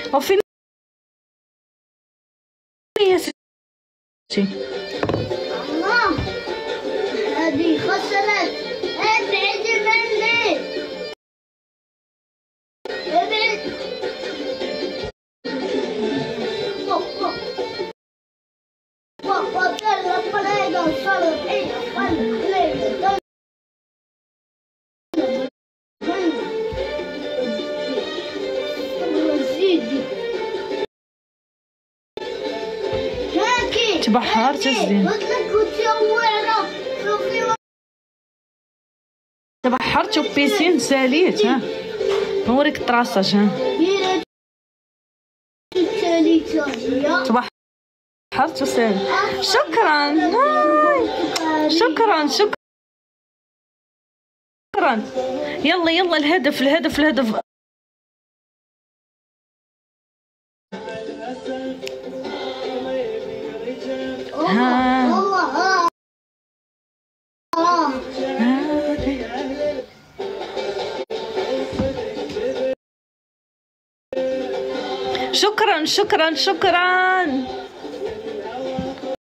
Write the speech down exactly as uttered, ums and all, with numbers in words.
وفين يا ستي؟ ماما هذه خسرت. ابعدي مني، ابعد. تبحر تزين تبحرت وبيسين ساليت. ها نوريك الطراساج. ها تبحرت وساليت. شكرا شكرا شكرا. يلا يلا الهدف الهدف الهدف. ها شكرا شكرا شكرا.